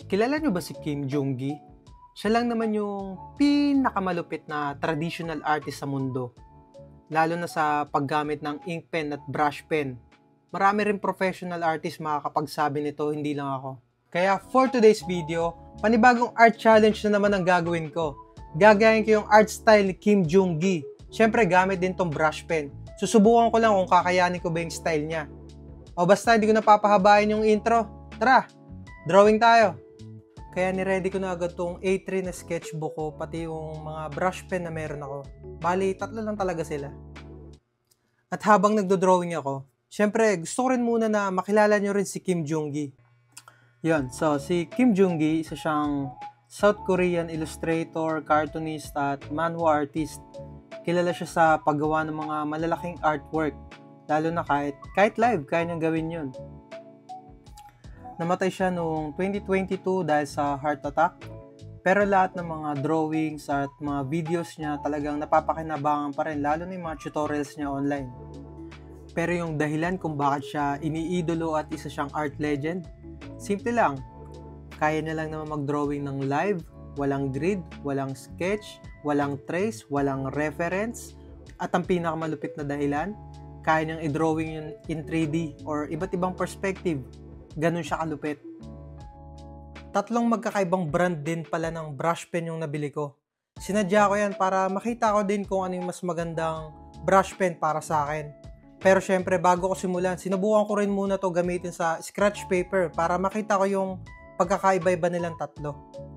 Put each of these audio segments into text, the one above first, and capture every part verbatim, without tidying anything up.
Kilala niyo ba si Kim Jong-gi? Siya lang naman yung pinakamalupit na traditional artist sa mundo, lalo na sa paggamit ng ink pen at brush pen. Marami rin professional artist makakapagsabi nito, hindi lang ako. Kaya for today's video, panibagong art challenge na naman ang gagawin ko. Gagayin ko yung art style ni Kim Jong-gi. Siyempre gamit din tong brush pen. Susubukan ko lang kung kakayanin ko ba yung style niya. O basta hindi ko napapahabain yung intro. Tara, drawing tayo. Kaya niready ko na agad tong A three na sketchbook ko, pati yung mga brush pen na meron ako. Bali, tatlo lang talaga sila. At habang nagdo-drawing ako, syempre gusto ko rin muna na makilala nyo rin si Kim Jong-gi. Yun, so si Kim Jong-gi, isa siyang South Korean illustrator, cartoonist at manhwa artist. Kilala siya sa paggawa ng mga malalaking artwork, lalo na kahit, kahit live, kaya niyang gawin yun. Namatay siya noong twenty twenty-two dahil sa heart attack. Pero lahat ng mga drawings at mga videos niya talagang napapakinabangan pa rin, lalo na yung mga tutorials niya online. Pero yung dahilan kung bakit siya iniidolo at isa siyang art legend, simple lang. Kaya niya lang naman mag-drawing ng live, walang grid, walang sketch, walang trace, walang reference. At ang pinakamalupit na dahilan, kaya niyang i-drawing yun in three D or iba't ibang perspective. Ganun siya kalupit. Tatlong magkakaibang brand din pala ng brush pen yung nabili ko. Sinadya ko yan para makita ko din kung ano yung mas magandang brush pen para sa akin. Pero syempre bago ko simulan, sinubukan ko rin muna to gamitin sa scratch paper para makita ko yung pagkakaiba-iba nilang tatlo.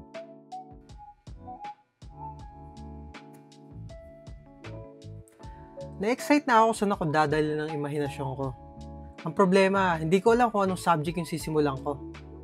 Na-excite na ako sa ako dadali ng imahinasyon ko. Ang problema, hindi ko alam kung anong subject yung sisimulan ko.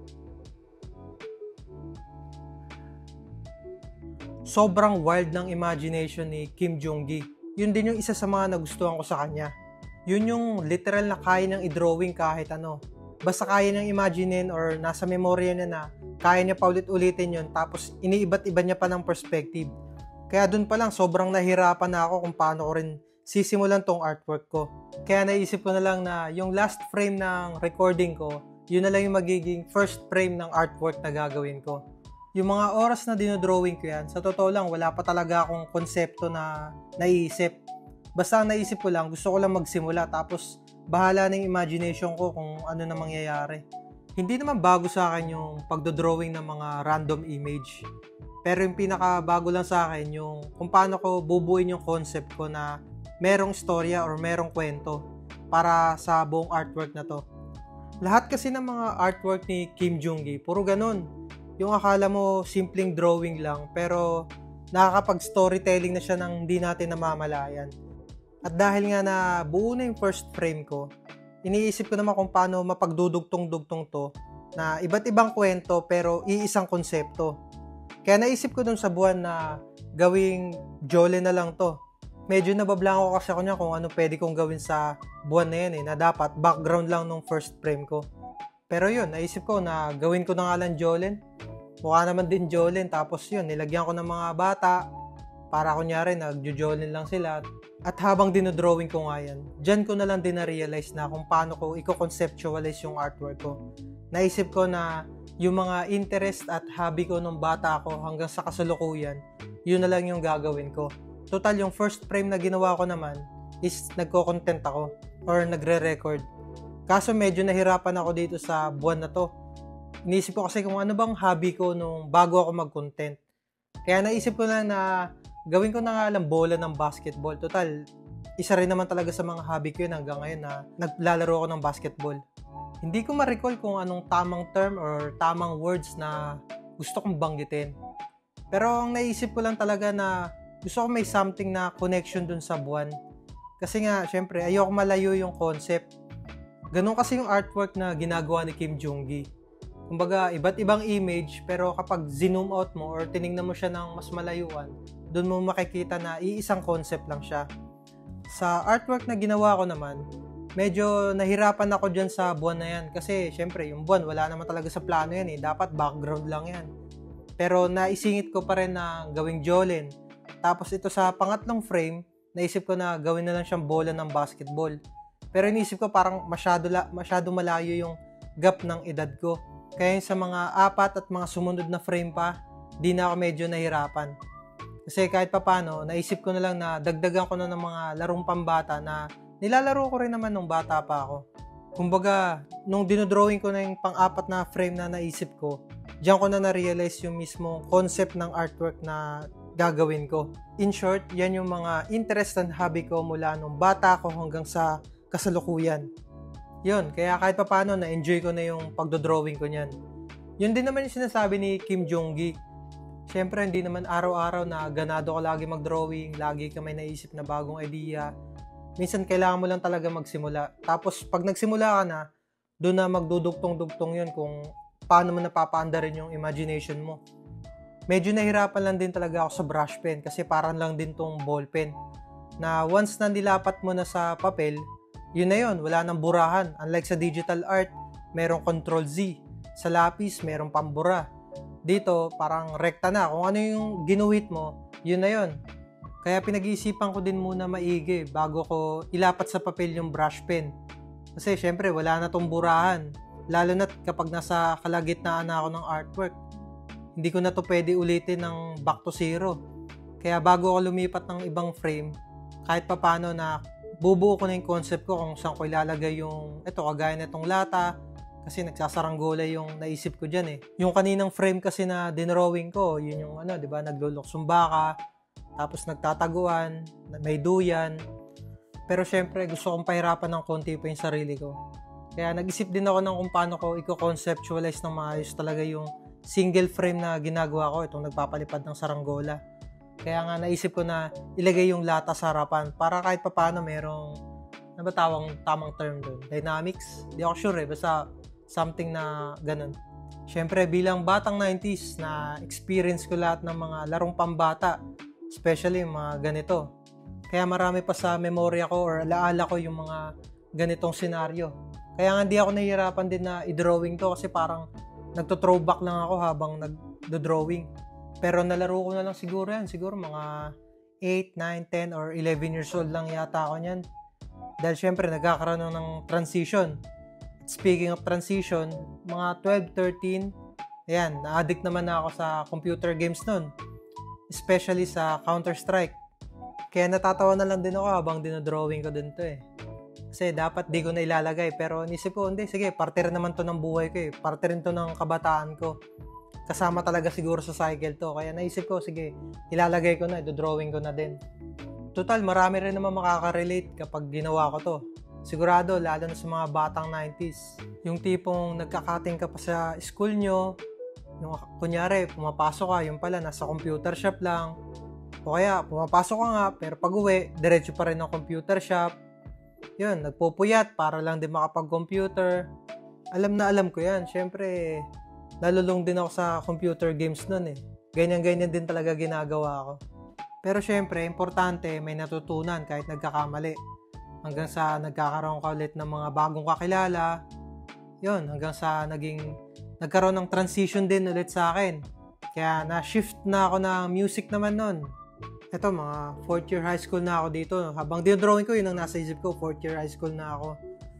Sobrang wild ng imagination ni Kim Jong-gi. Yun din yung isa sa mga nagustuhan ko sa kanya. Yun yung literal na kaya niyang i-drawing kahit ano. Basta kaya niyang imaginein or nasa memorya niya na kaya niya paulit-ulitin yun, tapos iniiba't iba niya pa ng perspective. Kaya dun pa lang sobrang nahirapan na ako kung paano ko rin sisimulan tong artwork ko. Kaya naisip ko na lang na yung last frame ng recording ko, yun na lang yung magiging first frame ng artwork na gagawin ko. Yung mga oras na dinodrawing ko yan, sa totoo lang, wala pa talaga akong konsepto na naiisip. Basta naisip ko lang, gusto ko lang magsimula, tapos bahala ng imagination ko kung ano na mangyayari. Hindi naman bago sa akin yung pagdodrawing ng mga random image. Pero yung pinaka bago lang sa akin, yung kung paano ko bubuin yung concept ko na merong storya or merong kwento para sa buong artwork na to. Lahat kasi ng mga artwork ni Kim Jong-gi, puro ganun. Yung akala mo simpleng drawing lang, pero nakakapag-storytelling na siya nang hindi natin namamalayan. At dahil nga na buo na yung first frame ko, iniisip ko naman kung paano mapagdudugtong-dugtong to na iba't ibang kwento pero iisang konsepto. Kaya naisip ko dun sa buwan na gawing jole na lang to. Medyo nabablanko kasi ako niya kung ano pwede kong gawin sa buwan na yan eh, na dapat background lang nung first frame ko. Pero yun, naisip ko na gawin ko na nga lang Jolene. Mukha naman din Jolene, tapos yun, nilagyan ko ng mga bata para kunyari nagjo-Jolene lang sila. At habang dinodrawing ko nga yan, dyan ko na lang din na-realize na kung paano ko i-conceptualize yung artwork ko. Naisip ko na yung mga interest at hobby ko nung bata ako hanggang sa kasalukuyan, yun na lang yung gagawin ko. Total, yung first frame na ginawa ko naman is nagko-content ako or nagre-record. Kaso medyo nahirapan ako dito sa buwan na to. Inisip ko kasi kung ano bang hobby ko nung bago ako mag-content. Kaya naisip ko lang na gawin ko na nga lang bola ng basketball. Total, isa rin naman talaga sa mga hobby ko yun hanggang ngayon na naglalaro ako ng basketball. Hindi ko ma-recall kung anong tamang term or tamang words na gusto kong banggitin. Pero ang naisip ko lang talaga na gusto ko may something na connection dun sa buwan. Kasi nga, syempre, ayoko malayo yung concept. Ganun kasi yung artwork na ginagawa ni Kim Jong-gi. Kumbaga, iba't ibang image, pero kapag zoom out mo or tinignan mo siya ng mas malayuan, dun mo makikita na iisang concept lang siya. Sa artwork na ginawa ko naman, medyo nahirapan ako dyan sa buwan na yan. Kasi, syempre, yung buwan, wala naman talaga sa plano yan eh. Dapat background lang yan. Pero naisingit ko pa rin na gawing Jolene. Tapos ito sa pangatlong frame, naisip ko na gawin na lang siyang bola ng basketball. Pero inisip ko parang masyado, la, masyado malayo yung gap ng edad ko. Kaya yung sa mga apat at mga sumunod na frame pa, di na ako medyo nahirapan. Kasi kahit papano, naisip ko na lang na dagdagan ko na ng mga larong pambata na nilalaro ko rin naman nung bata pa ako. Kumbaga, nung dinodrawing ko na yung pang-apat na frame na naisip ko, diyan ko na na-realize yung mismo concept ng artwork na gagawin ko. In short, yan yung mga interest and hobby ko mula nung bata ko hanggang sa kasalukuyan. Yun, kaya kahit papano na-enjoy ko na yung pagdodrawing ko niyan. Yun din naman yung sinasabi ni Kim Jong-gi. Siyempre, hindi naman araw-araw na ganado ko lagi mag-drawing, lagi ka may naisip na bagong idea. Minsan, kailangan mo lang talaga magsimula. Tapos, pag nagsimula ka na, doon na magdudugtong-dugtong yun kung paano mo napapaanda rin yung imagination mo. Medyo nahirapan lang din talaga ako sa brush pen kasi parang lang din tong ball pen. Na once na nilapat mo na sa papel, yun na yun, wala nang burahan. Unlike sa digital art, merong control Z. Sa lapis, merong pambura. Dito, parang rekta na. Kung ano yung ginuhit mo, yun na yun. Kaya pinag-iisipan ko din muna maigi bago ko ilapat sa papel yung brush pen. Kasi syempre, wala na tong burahan. Lalo na kapag nasa kalagitnaan na ako ng artwork. Hindi ko na to pwede ulitin ng back to zero. Kaya bago ako lumipat ng ibang frame, kahit papano na bubuo ko na yung concept ko kung saan ko ilalagay yung, eto, kagaya na itong lata, kasi nagsasaranggola yung naisip ko dyan eh. Yung kaninang frame kasi na dinrawing ko, yun yung ano, di ba, nagluluksong baka, tapos nagtataguan, may duyan. Pero syempre, gusto kong pahirapan ng konti pa yung sarili ko. Kaya nag-isip din ako ng kung paano ko i-conceptualize ng maayos talaga yung single frame na ginagawa ko, itong nagpapalipad ng saranggola. Kaya nga naisip ko na ilagay yung lata sa harapan para kahit papaano merong, ano ba tawang tamang term doon? Dynamics? Di ako sure eh, basta something na ganun. Siyempre bilang batang nineties na experience ko lahat ng mga larong pambata, especially yung mga ganito. Kaya marami pa sa memorya ko or alaala ko yung mga ganitong senaryo. Kaya nga di ako nahihirapan din na i-drawing to kasi parang nagto-throwback lang ako habang nag-drawing. Pero nalaro ko na lang siguro yan. Siguro mga eight, nine, ten, or eleven years old lang yata ako niyan. Dahil syempre nagkakaroon ng transition. Speaking of transition, mga twelve, thirteen, ayan, na-addict naman na ako sa computer games nun. Especially sa Counter-Strike. Kaya natatawa na lang din ako habang dinodrawing ko din to eh. Kasi dapat di ko na ilalagay. Pero nisip ko, hindi, sige, parte rin naman to ng buhay ko eh. Parte rin to ng kabataan ko. Kasama talaga siguro sa cycle to. Kaya naisip ko, sige, ilalagay ko na, do-drawing ko na din. Total, marami rin naman makaka-relate kapag ginawa ko to. Sigurado, lalo na sa mga batang nineties. Yung tipong nagkakating ka pa sa school nyo, yung kunyari, pumapasok ka, yung pala, nasa computer shop lang. O kaya, pumapasok ka nga, pero pag uwi, diretso pa rin ng computer shop. Yun, nagpupuyat para lang din makapag-computer. Alam na alam ko yan. Siyempre, nalulung din ako sa computer games nun eh. Ganyan-ganyan din talaga ginagawa ko. Pero syempre, importante may natutunan kahit nagkakamali. Hanggang sa nagkakaroon ka ulit ng mga bagong kakilala. Yun, hanggang sa naging, nagkaroon ng transition din ulit sa akin. Kaya na-shift na ako ng music naman nun. Ito, mga fourth year high school na ako dito. Habang dinodrawing ko, yun ang nasa isip ko, fourth year high school na ako.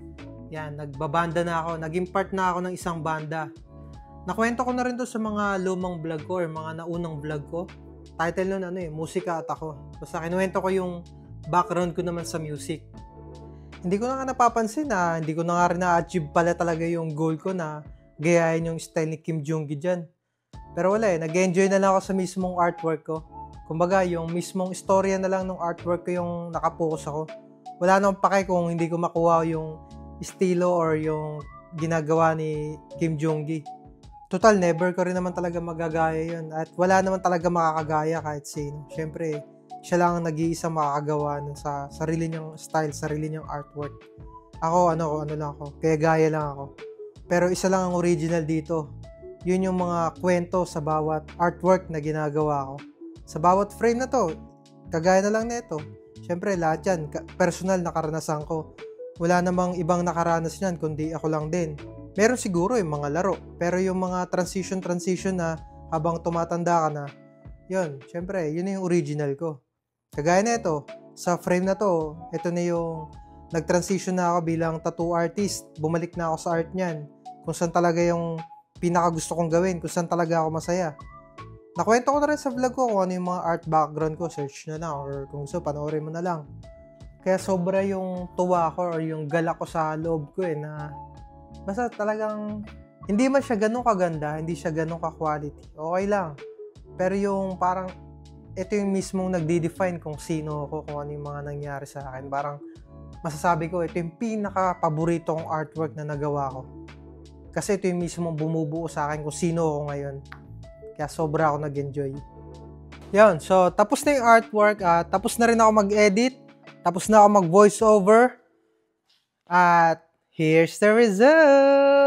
Yan, nagbabanda na ako. Naging part na ako ng isang banda. Nakwento ko na rin to sa mga lumang vlog ko or mga naunang vlog ko. Title nun ano eh, Musika at Ako. Basta kinuwento ko yung background ko naman sa music. Hindi ko na nga napapansin na hindi ko na nga rin na-achieve pala talaga yung goal ko na gayahin yung style ni Kim Jong-gi dyan. Pero wala eh, nag-enjoy na lang ako sa mismong artwork ko. Kumbaga, yung mismong istorya na lang ng artwork ko yung nakapokus ako. Wala nang pake kung hindi ko makuha yung estilo or yung ginagawa ni Kim Jong-gi. Total, never ko rin naman talaga magagaya yun. At wala naman talaga makakagaya kahit sino. Siyempre, siya lang ang nag-iisang makakagawa nun sa sarili niyang style, sarili niyang artwork. Ako, ano, ano lang ako. Kaya gaya lang ako. Pero isa lang ang original dito. Yun yung mga kwento sa bawat artwork na ginagawa ko. Sa bawat frame na to, kagaya na lang nito. Siyempre, lahat yan, personal na karanasan ko. Wala namang ibang nakaranas niyan, kundi ako lang din. Meron siguro yung mga laro, pero yung mga transition-transition na habang tumatanda ka na, yun, siyempre, yun yung original ko. Kagaya na ito, sa frame na to, ito na yung nag-transition na ako bilang tattoo artist. Bumalik na ako sa art niyan. Kung saan talaga yung pinaka gusto kong gawin, kung saan talaga ako masaya. Nakwento ko na rin sa vlog ko kung ano yung mga art background ko, search na lang, or kung gusto, panoorin mo na lang. Kaya sobra yung tuwa ko or yung galak ko sa loob ko eh, na basta talagang hindi man siya ganun kaganda, hindi siya ganun ka-quality. Okay lang. Pero yung parang, ito yung mismong nagde-define kung sino ako, kung ano yung mga nangyari sa akin. Parang, masasabi ko, ito yung pinaka-paborito kong artwork na nagawa ko. Kasi ito yung mismong bumubuo sa akin kung sino ako ngayon. Kaya sobra ako nag-enjoy. Yun, so tapos na yung artwork, uh, tapos na rin ako mag-edit, tapos na ako mag-voiceover, at here's the result!